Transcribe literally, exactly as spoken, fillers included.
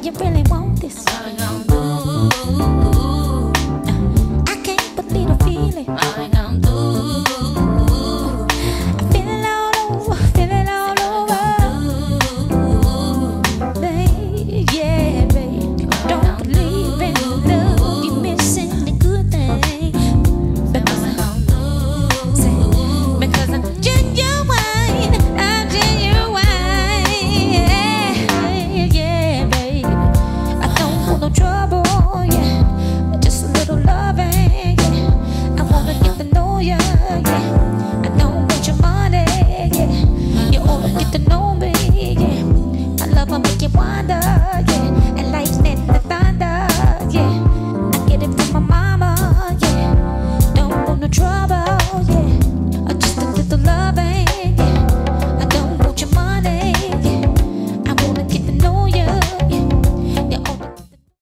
you really want this? What we gon' do? I can't believe the feeling. What we gon' do? I feel it all over, feel it all over. Babe, yeah, babe. Don't believe in love, you're missing the good thing. Because I say, because I'm genuine, I'm genuine. Yeah, yeah, babe. I don't want no trouble, yeah. Just a little loving, yeah. I wanna get to know ya, yeah. I don't want your money, yeah. You wanna get to know me, yeah. My love will make you wonder, yeah. And lightning the thunder, yeah. I get it from my mama, yeah. Don't want no trouble, yeah. I just a little loving, yeah. I don't want your money, yeah. I wanna get to know